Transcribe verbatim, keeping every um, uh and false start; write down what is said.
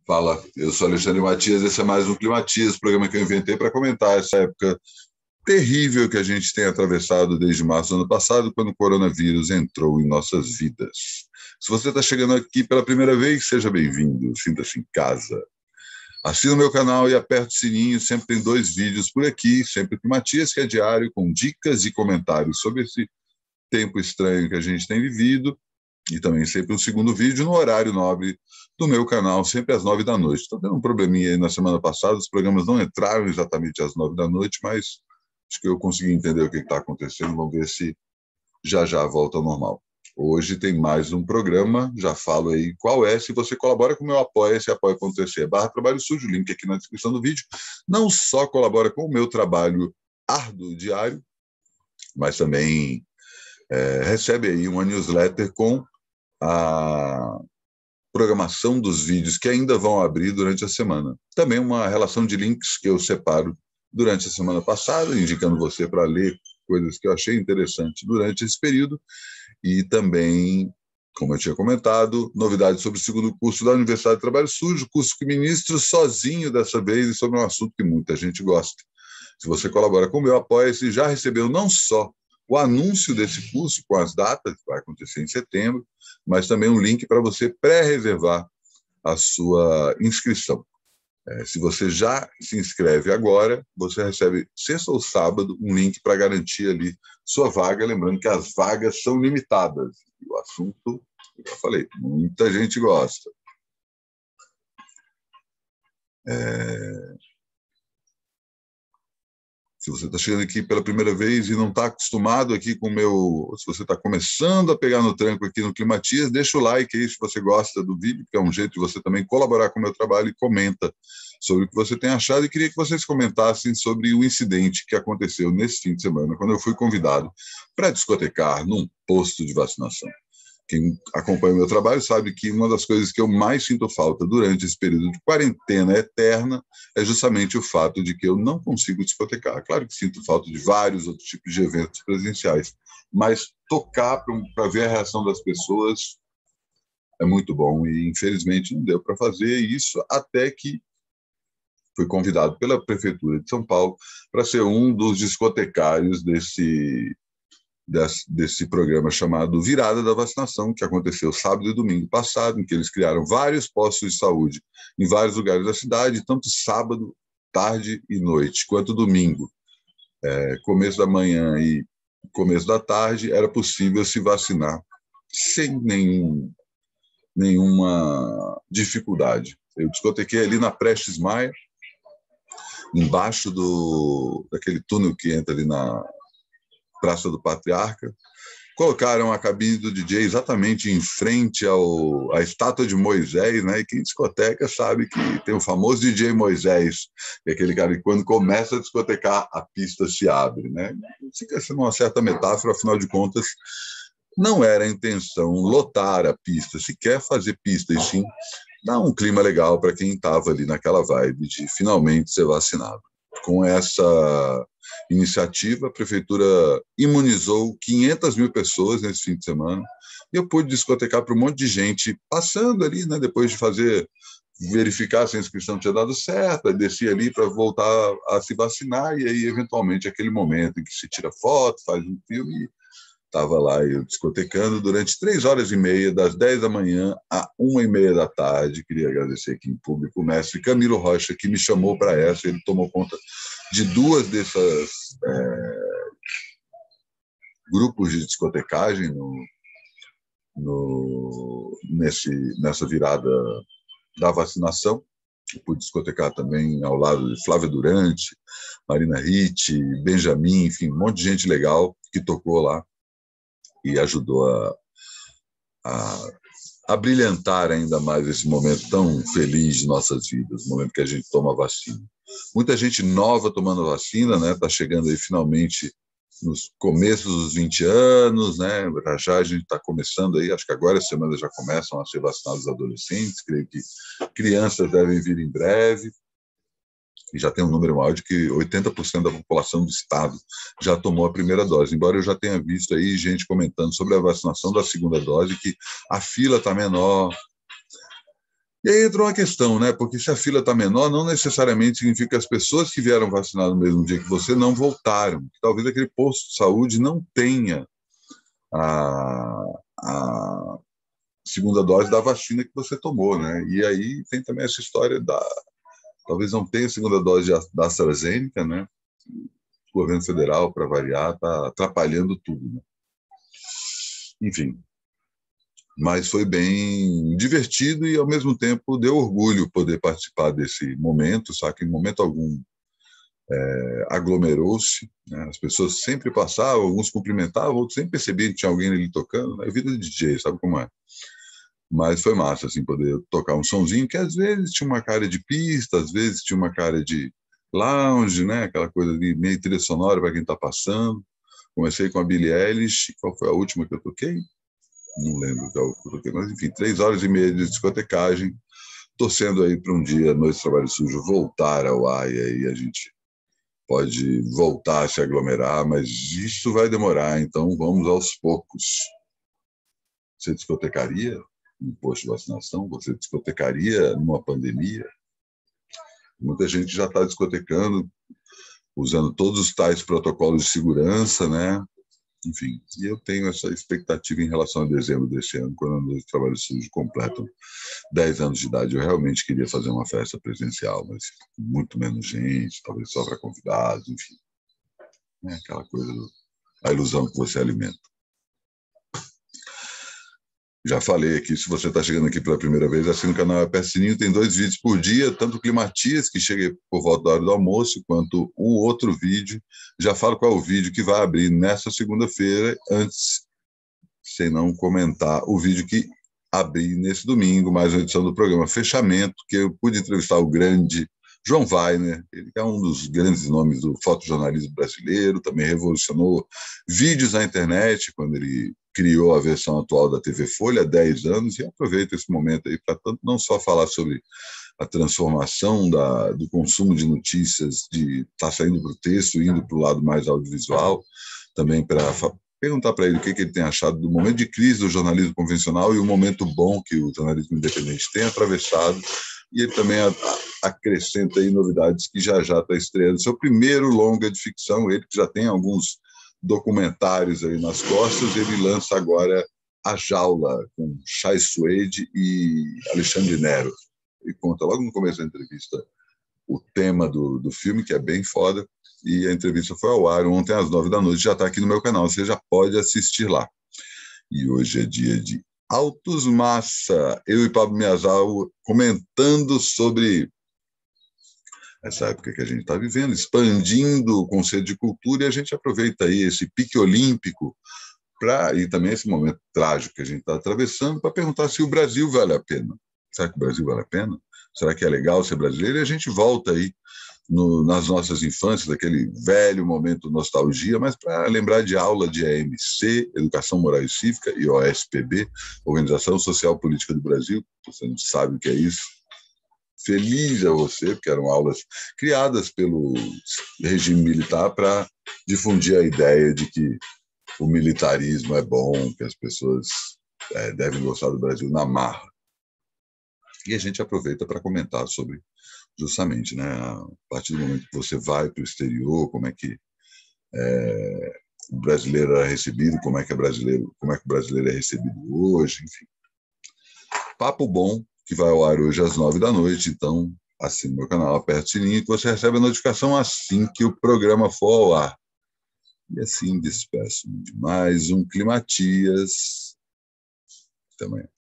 Fala, eu sou Alexandre Matias, esse é mais um Climatias, programa que eu inventei para comentar essa época terrível que a gente tem atravessado desde março do ano passado, quando o coronavírus entrou em nossas vidas. Se você está chegando aqui pela primeira vez, seja bem-vindo, sinta-se em casa. Assina o meu canal e aperta o sininho, sempre tem dois vídeos por aqui, sempre Climatias, que é diário, com dicas e comentários sobre esse tempo estranho que a gente tem vivido, e também sempre um segundo vídeo no horário nobre do meu canal, sempre às nove da noite. Estou tendo um probleminha aí na semana passada, os programas não entraram exatamente às nove da noite, mas acho que eu consegui entender o que está acontecendo, vamos ver se já já volta ao normal. Hoje tem mais um programa, já falo aí qual é, se você colabora com o meu apoia-se, apoia.se barra trabalho sujo, link aqui na descrição do vídeo, não só colabora com o meu trabalho árduo diário, mas também é, recebe aí uma newsletter com a programação dos vídeos que ainda vão abrir durante a semana. Também uma relação de links que eu separo durante a semana passada, indicando você para ler coisas que eu achei interessante durante esse período, e também, como eu tinha comentado, novidades sobre o segundo curso da Universidade de Trabalho Sujo, curso que ministro sozinho dessa vez, e sobre um assunto que muita gente gosta. Se você colabora com o meu Apoia-se, já recebeu não só o anúncio desse curso com as datas, que vai acontecer em setembro, mas também um link para você pré-reservar a sua inscrição. É, se você já se inscreve agora, você recebe sexta ou sábado um link para garantir ali sua vaga, lembrando que as vagas são limitadas. E o assunto, eu já falei, muita gente gosta. É... Se você está chegando aqui pela primeira vez e não está acostumado aqui com o meu... Se você está começando a pegar no tranco aqui no Climatias, deixa o like aí se você gosta do vídeo, que é um jeito de você também colaborar com o meu trabalho, e comenta sobre o que você tem achado. E queria que vocês comentassem sobre o incidente que aconteceu nesse fim de semana, quando eu fui convidado para discotecar num posto de vacinação. Quem acompanha o meu trabalho sabe que uma das coisas que eu mais sinto falta durante esse período de quarentena eterna é justamente o fato de que eu não consigo discotecar. Claro que sinto falta de vários outros tipos de eventos presenciais, mas tocar para ver a reação das pessoas é muito bom, e infelizmente não deu para fazer isso, até que fui convidado pela Prefeitura de São Paulo para ser um dos discotecários desse Desse, desse programa chamado Virada da Vacinação, que aconteceu sábado e domingo passado, em que eles criaram vários postos de saúde em vários lugares da cidade, tanto sábado, tarde e noite, quanto domingo. É, começo da manhã e começo da tarde, era possível se vacinar sem nenhum, nenhuma dificuldade. Eu discotequei ali na Prestes Maia, embaixo do, daquele túnel que entra ali na Praça do Patriarca, colocaram a cabine do D J exatamente em frente ao, à estátua de Moisés, né? E quem discoteca sabe que tem o famoso D J Moisés, que é aquele cara que quando começa a discotecar, a pista se abre, né? Fica sendo uma certa metáfora, afinal de contas, não era a intenção lotar a pista, se quer fazer pista, e sim dar um clima legal para quem estava ali naquela vibe de finalmente ser vacinado. Com essa iniciativa, a prefeitura imunizou quinhentas mil pessoas nesse fim de semana, e eu pude discotecar para um monte de gente passando ali, né, depois de fazer, verificar se a inscrição tinha dado certo, descia ali para voltar a se vacinar, e aí, eventualmente, aquele momento em que se tira foto, faz um filme. Estava lá eu discotecando durante três horas e meia, das dez da manhã a uma e meia da tarde. Queria agradecer aqui em público o mestre Camilo Rocha, que me chamou para essa. Ele tomou conta de duas dessas é, grupos de discotecagem no, no, nesse, nessa virada da vacinação. Eu pude discotecar também ao lado de Flávia Durante, Marina Ritt, Benjamin, enfim, um monte de gente legal que tocou lá e ajudou a, a, a brilhantar ainda mais esse momento tão feliz de nossas vidas, o momento que a gente toma a vacina. Muita gente nova tomando a vacina, né? Está chegando aí finalmente nos começos dos vinte anos, né? Já a gente está começando aí, acho que agora essa semana já começam a ser vacinados adolescentes, creio que crianças devem vir em breve. E já tem um número maior de que oitenta por cento da população do estado já tomou a primeira dose, embora eu já tenha visto aí gente comentando sobre a vacinação da segunda dose, que a fila está menor, E aí entrou uma questão, né? Porque se a fila está menor, não necessariamente significa que as pessoas que vieram vacinar no mesmo dia que você não voltaram. Talvez aquele posto de saúde não tenha a, a segunda dose da vacina que você tomou, né? E aí tem também essa história da... Talvez não tenha a segunda dose da AstraZeneca, né? O governo federal, para variar, está atrapalhando tudo, né? Enfim, mas foi bem divertido e, ao mesmo tempo, deu orgulho poder participar desse momento, sabe? Que em momento algum é, aglomerou-se, né? As pessoas sempre passavam, alguns cumprimentavam, outros sempre percebiam que tinha alguém ali tocando, é vida de D J, sabe como é? Mas foi massa, assim, poder tocar um sonzinho que às vezes tinha uma cara de pista, às vezes tinha uma cara de lounge, né? Aquela coisa de meio trilha sonora para quem está passando. Comecei com a Billie Eilish, qual foi a última que eu toquei? Não lembro qual que eu toquei, mas enfim, três horas e meia de discotecagem, torcendo aí para um dia, Noite de Trabalho Sujo, voltar ao ar, e aí a gente pode voltar a se aglomerar, mas isso vai demorar, então vamos aos poucos. Você discotecaria no posto de vacinação? Você discotecaria numa pandemia? Muita gente já está discotecando, usando todos os tais protocolos de segurança, né? Enfim, e eu tenho essa expectativa em relação a dezembro desse ano, quando a Noite de Trabalho Sujo completam dez anos de idade. Eu realmente queria fazer uma festa presencial, mas com muito menos gente, talvez só para convidados, enfim. É aquela coisa, a ilusão que você alimenta. Já falei aqui, se você está chegando aqui pela primeira vez, assina o canal Aperta o Sininho, tem dois vídeos por dia, tanto o Climatias, que chega por volta da hora do almoço, quanto o outro vídeo. Já falo qual é o vídeo que vai abrir nessa segunda-feira, antes, sem não comentar, o vídeo que abri nesse domingo, mais uma edição do programa Fechamento, que eu pude entrevistar o grande João Weiner, ele é um dos grandes nomes do fotojornalismo brasileiro, também revolucionou vídeos na internet, quando ele criou a versão atual da T V Folha há dez anos, e aproveito esse momento aí para tanto não só falar sobre a transformação da, do consumo de notícias, de estar tá saindo para o texto, indo para o lado mais audiovisual, também para perguntar para ele o que, que ele tem achado do momento de crise do jornalismo convencional e o momento bom que o jornalismo independente tem atravessado, e ele também a, a, acrescenta aí novidades que já já está estreando seu primeiro longa de ficção, ele que já tem alguns documentários aí nas costas, ele lança agora A Jaula, com Chai Suede e Alexandre Nero. E conta logo no começo da entrevista o tema do, do filme, que é bem foda, e a entrevista foi ao ar ontem às nove da noite, já está aqui no meu canal, você já pode assistir lá. E hoje é dia de Autos Massa, eu e Pablo Miyazawa comentando sobre essa época que a gente está vivendo, expandindo o conceito de cultura, e a gente aproveita aí esse pique olímpico pra, e também esse momento trágico que a gente está atravessando para perguntar se o Brasil vale a pena. Será que o Brasil vale a pena? Será que é legal ser brasileiro? E a gente volta aí no, nas nossas infâncias, daquele velho momento nostalgia, mas para lembrar de aula de A M C, Educação Moral e Cívica, e O S P B, Organização Social Política do Brasil, você não sabe o que é isso. Feliz a você, porque eram aulas criadas pelo regime militar para difundir a ideia de que o militarismo é bom, que as pessoas é, devem gostar do Brasil na marra. E a gente aproveita para comentar sobre, justamente, né, a partir do momento que você vai para o exterior, como é que é, o brasileiro é recebido, como é que é brasileiro, como é que o brasileiro é recebido hoje, enfim. Papo bom, que vai ao ar hoje às nove da noite, então assine meu canal, aperte o sininho que você recebe a notificação assim que o programa for ao ar. E assim despeço de mais um Climatias. Até amanhã.